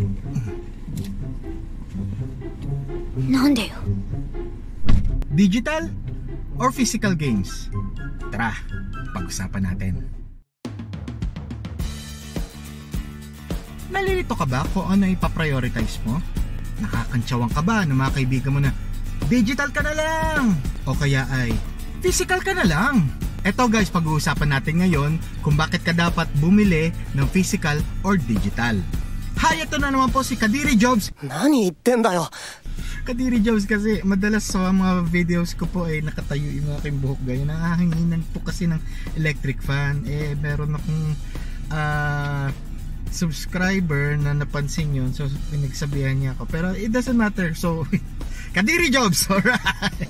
Nandeyo? Digital or physical games? Tara, pag-usapan natin. Nalilito ka ba kung ano ipaprioritize mo? Nakakantsawang ka ba ng mga kaibigan mo na digital ka na lang? O kaya ay physical ka na lang? Eto guys, pag-uusapan natin ngayon kung bakit ka dapat bumili ng physical or digital. Hi, ito na naman po si Kadiri Jobs. Nani itten da yo? Kadiri Jobs kasi madalas sa mga videos ko po ay nakatayo yung aking buhok gaya. Nangahanginan po kasi ng electric fan. Meron akong subscriber na napansin yun, so pinagsabihan niya ako, pero it doesn't matter. So Kadiri Jobs, alright.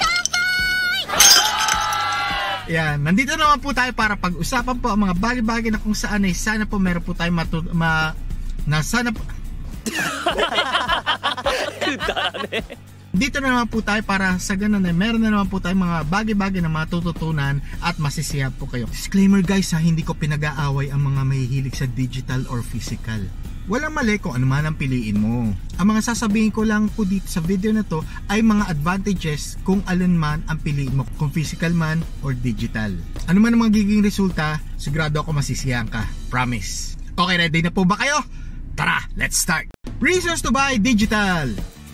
Yan, nandito naman po tayo para pag-usapan po ang mga bagay-bagay na kung saan ay sana po meron po tayo dito na naman po tayo para sa ganun ay meron na naman po tayo mga bagay-bagay na matututunan at masisiyahan po kayo. Disclaimer guys ha, hindi ko pinag-aaway ang mga mahihilig sa digital or physical. Walang mali kung ano man ang piliin mo. Ang mga sasabihin ko lang po dito sa video na to ay mga advantages kung alin man ang piliin mo, kung physical man or digital. Ano man ang magiging resulta, sigurado ako masisiyahan ka. Promise. Okay, ready na po ba kayo? Tara, let's start! Reasons to buy digital.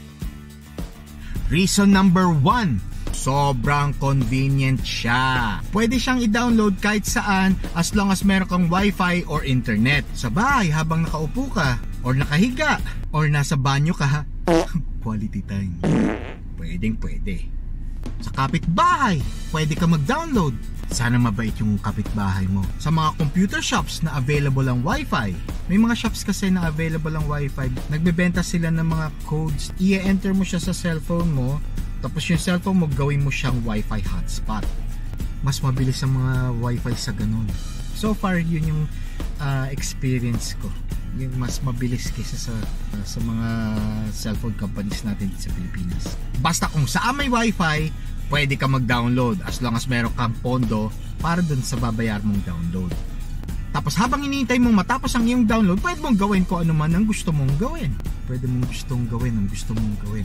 Reason number 1, sobrang convenient siya. Pwede siyang i-download kahit saan as long as meron kang wifi or internet. Sa bahay habang nakaupo ka, or nakahiga, or nasa banyo ka. Quality time. Pwedeng pwede. Sa kapitbahay, pwede ka mag-download. Sana mabait yung kapitbahay mo. Sa mga computer shops na available ang wifi. May mga shops kasi na available ang wifi. Nagbebenta sila ng mga codes. I-enter mo siya sa cellphone mo. Tapos yung cellphone mo, gawin mo siyang wifi hotspot. Mas mabilis ang mga wifi sa ganun. So far, yun yung experience ko. Yung mas mabilis kaysa sa mga cellphone companies natin sa Pilipinas. Basta kung saan may wifi, pwede ka mag-download as long as meron kang pondo para dun sa babayar mong download. Tapos habang hinihintay mong matapos ang iyong download, pwede mong gawin kung ano man ang gusto mong gawin. Pwede mong gustong gawin ang gusto mong gawin.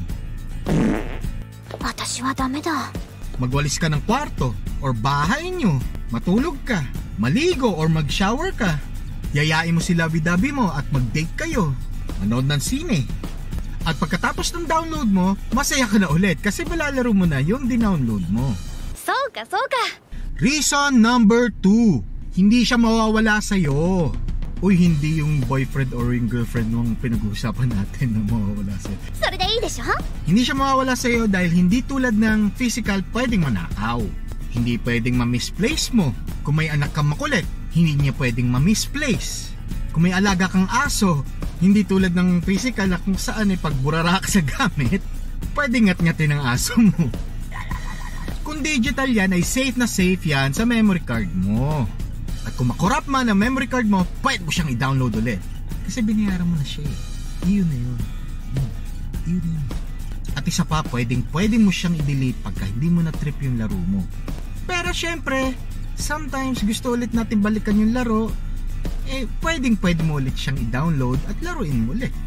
Watashi wa dame da. Magwalis ka ng kwarto or bahay nyo, matulog ka, maligo or mag-shower ka. Yayain mo si labi-dabi mo at mag-date kayo. Manood ng sine. At pagkatapos ng download mo, masaya ka na ulit kasi malalaro mo na yung dinownload mo. Soka, soka. Reason number 2, hindi siya mawawala sa'yo. Uy, hindi yung boyfriend or yung girlfriend mong pinag-uusapan natin na mawawala sa'yo. Sore de ii desho? Hindi siya mawawala sa'yo dahil hindi tulad ng physical pwedeng manakaw. Hindi pwedeng ma-misplace mo. Kung may anak kang makulit, hindi niya pwedeng ma-misplace. Kung may alaga kang aso, hindi tulad ng physical na kung saan ay pagburara ka sa gamit, pwede ngat-ngatin ang aso mo. Kung digital yan ay safe na safe yan sa memory card mo. At kung makorap man ang memory card mo, pwede mo siyang i-download ulit. Kasi binayaran mo na siya eh. Iyon na yun. Iyon na yun. At isa pa, pwede mo siyang i-delete pagka hindi mo na trip yung laro mo. Pero syempre, sometimes gusto ulit natin balikan yung laro, pwede mo ulit siyang i-download at laruin mo ulit.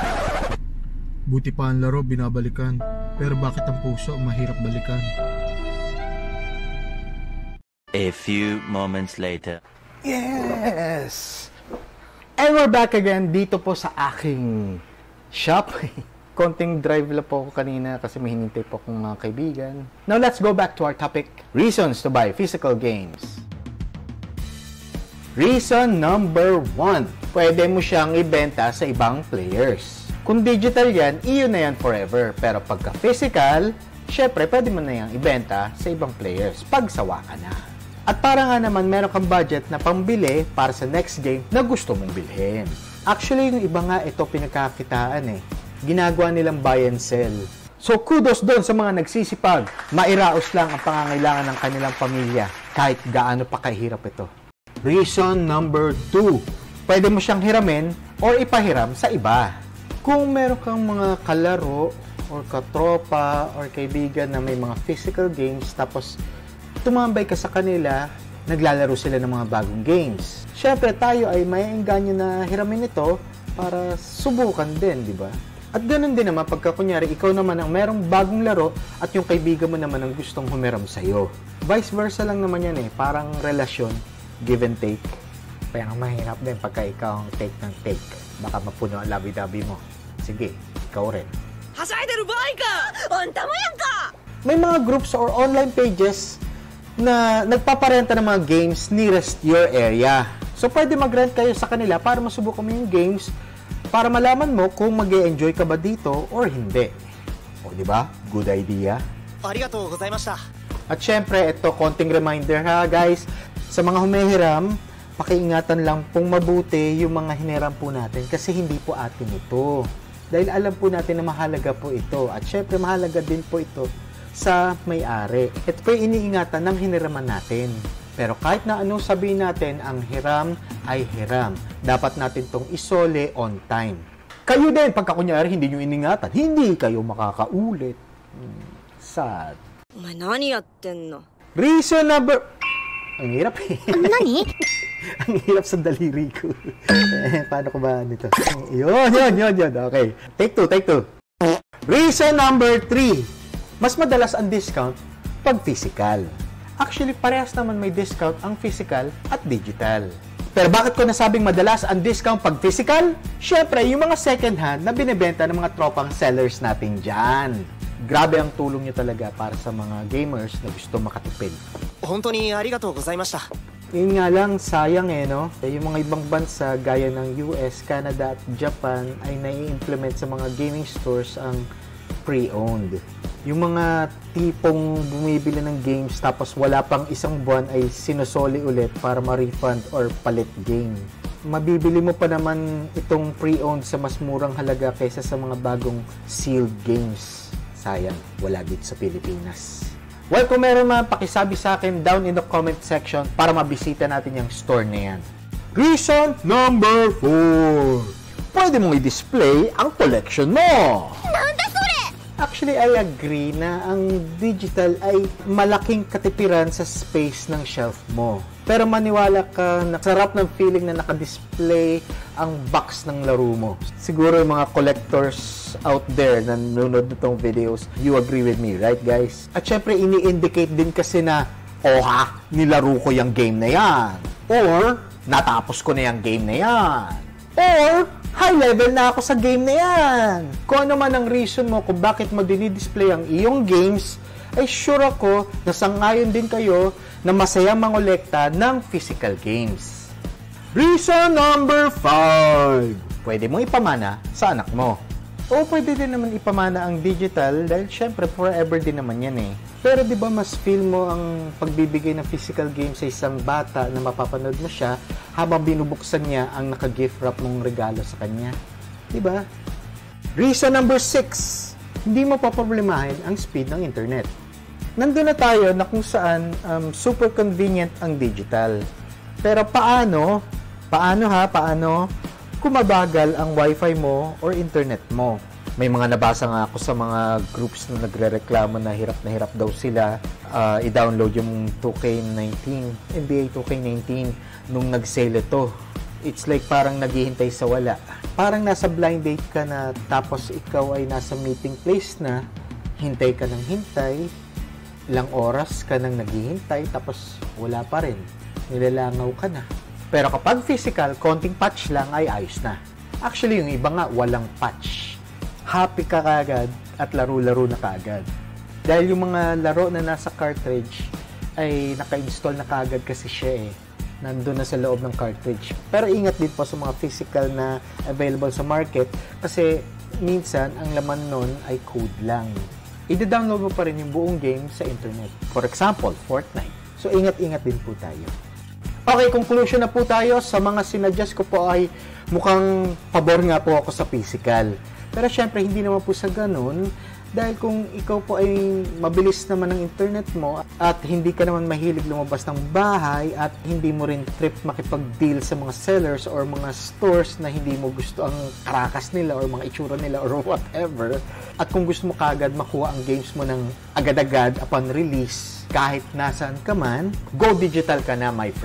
Buti pa ang laro binabalikan, pero bakit ang puso mahirap balikan? A few moments later. Yes! And we're back again dito po sa aking shop. Konting drive lang po ako kanina kasi may hinintay po akong mga kaibigan. Now let's go back to our topic. Reasons to buy physical games. Reason number 1, pwede mo siyang ibenta sa ibang players. Kung digital yan, iyon na yan forever. Pero pagka physical, syempre pwede mo na yan ibenta sa ibang players pag sawa ka na. At para nga naman meron kang budget na pambili para sa next game na gusto mong bilhin. Actually, yung iba nga ito pinagkakitaan eh. Ginagawa nilang buy and sell. So kudos doon sa mga nagsisipag. Mairaos lang ang pangangailangan ng kanilang pamilya kahit gaano pa kahirap ito. Reason number 2, pwede mo siyang hiramin or ipahiram sa iba. Kung meron kang mga kalaro or katropa or kaibigan na may mga physical games tapos tumambay ka sa kanila, naglalaro sila ng mga bagong games. Syempre tayo ay maiengganyo na hiramin ito para subukan din, di ba? At ganun din naman pagka kunyari ikaw naman ang merong bagong laro at yung kaibigan mo naman ang gustong humiram sa'yo. Vice versa lang naman yan eh, parang relasyon, give and take. Kaya ang mahirap din pagka ikaw ang take ng take. Baka mapuno ang labi-dabi mo. Sige, ikaw rin. May mga groups or online pages na nagpaparenta ng mga games nearest your area. So, pwede mag-rent kayo sa kanila para masubukan mo yung games para malaman mo kung mag-e-enjoy ka ba dito or hindi. O, di ba? Good idea. At syempre, ito, konting reminder ha, guys. Sa mga humihiram, pakiingatan lang pong mabuti yung mga hiniram po natin kasi hindi po atin ito. Dahil alam po natin na mahalaga po ito. At syempre, mahalaga din po ito sa may-ari. Ito po yung iniingatan ng hiniraman natin. Pero kahit na anong sabihin natin, ang hiram ay hiram. Dapat natin itong isole on time. Kayo din, pagka kunyari hindi nyo iningatan, hindi kayo makakaulit. Sad. Reason number... Ang hirap eh. Nani? Ang hirap sa daliri ko. Paano ko ba nito? Yun. Okay. Take two. Reason number 3. Mas madalas ang discount pag physical. Actually, parehas naman may discount ang physical at digital. Pero bakit ko nasabing madalas ang discount pag physical? Syempre, yung mga second hand na binibenta ng mga tropang sellers natin dyan. Grabe ang tulong nyo talaga para sa mga gamers na gusto makatipid. Yun nga lang, sayang no? Yung mga ibang bansa gaya ng US, Canada at Japan ay nai-implement sa mga gaming stores ang pre-owned. Yung mga tipong bumibili ng games tapos wala pang isang buwan ay sinusoli ulit para ma-refund or palit game. Mabibili mo pa naman itong pre-owned sa mas murang halaga kaysa sa mga bagong sealed games. Sayang, wala dito sa Pilipinas. Well, kung meron man, pakisabi sa akin down in the comment section para mabisita natin yung store na yan. Reason number 4. Pwede mong i-display ang collection mo. Actually, I agree na ang digital ay malaking katipiran sa space ng shelf mo. Pero maniwala ka na sarap ng feeling na nakadisplay ang box ng laro mo. Siguro yung mga collectors out there na nanonood nitong videos, you agree with me, right guys? At syempre, ini-indicate din kasi na, nilaro ko yung game na yan. Or, natapos ko na yung game na yan. Or, high level na ako sa game na yan. Kung ano man ang reason mo kung bakit mo dinidisplay ang iyong games, ay sure ako na sangayon din kayo na masaya mangolekta ng physical games. Reason number 5. Pwede mong ipamana sa anak mo. O pwede din naman ipamana ang digital dahil syempre forever din naman yan eh. Pero di ba mas feel mo ang pagbibigay ng physical game sa isang bata na mapapanood mo siya habang binubuksan niya ang naka-gift wrap mong regalo sa kanya? Di ba? Reason number 6. Hindi mo paproblemahin ang speed ng internet. Nandun na tayo na kung saan super convenient ang digital. Pero paano kung mabagal ang wifi mo or internet mo? May mga nabasa nga ako sa mga groups na nagre-reklamo na hirap daw sila i-download yung 2K19, NBA 2K19 nung nag-sale ito. It's like parang naghihintay sa wala. Parang nasa blind date ka na tapos ikaw ay nasa meeting place na, hintay ka ng hintay, ilang oras ka nang naghihintay tapos wala pa rin. Nilalangaw ka na. Pero kapag physical, konting patch lang ay ayos na. Actually, yung iba nga walang patch. Happy ka kagad at laro-laro na kagad. Dahil yung mga laro na nasa cartridge ay naka-install na kagad kasi siya eh. Nandun na sa loob ng cartridge. Pero ingat din po sa mga physical na available sa market kasi minsan ang laman nun ay code lang. I-download mo pa rin yung buong game sa internet. For example, Fortnite. So ingat-ingat din po tayo. Okay, conclusion na po tayo. Sa mga sinadjust ko po ay mukhang pabor nga po ako sa physical. Pero syempre, hindi naman po sa ganun. Dahil kung ikaw po ay mabilis naman ng internet mo at hindi ka naman mahilig lumabas ng bahay at hindi mo rin trip makipag-deal sa mga sellers or mga stores na hindi mo gusto ang karakas nila or mga itsura nila or whatever. At kung gusto mo kagad makuha ang games mo ng agad-agad upon release, kahit nasaan ka man, go digital ka na, my friend.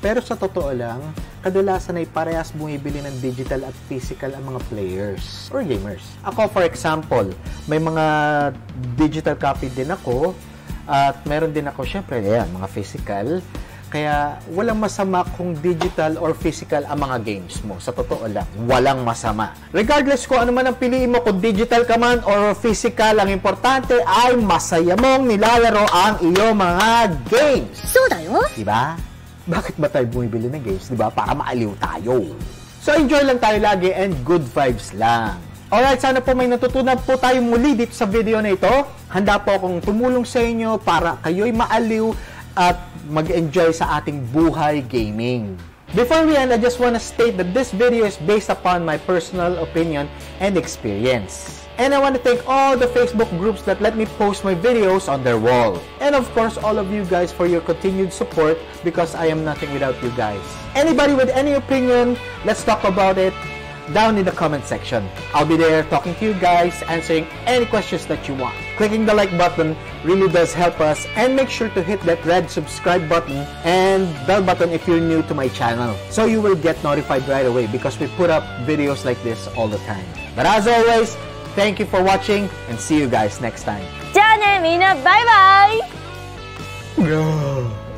Pero sa totoo lang, kadalasan ay parehas bumibili ng digital at physical ang mga players or gamers. Ako, for example, may mga digital copy din ako at meron din ako, syempre, mga physical. Kaya walang masama kung digital or physical ang mga games mo. Sa totoo lang, walang masama. Regardless kung ano man ang piliin mo, kung digital ka man or physical, ang importante ay masaya mong nilalaro ang iyong mga games. そうだよ。 Diba? Bakit ba tayo bumibili ng games? Diba? Para maaliw tayo. So enjoy lang tayo lagi and good vibes lang. Alright, sana po may natutunan po tayo muli dito sa video na ito. Handa po akong tumulong sa inyo para kayo'y maaliw at mag-enjoy sa ating buhay gaming. Before we end, I just want to state that this video is based upon my personal opinion and experience. And I want to thank all the Facebook groups that let me post my videos on their wall. And of course, all of you guys for your continued support because I am nothing without you guys. Anybody with any opinion, let's talk about it down in the comment section. I'll be there talking to you guys, answering any questions that you want. Clicking the like button really does help us, and make sure to hit that red subscribe button and bell button if you're new to my channel, so you will get notified right away because we put up videos like this all the time. But as always, thank you for watching and see you guys next time. じゃあね、みんなバイバイ。 Bro.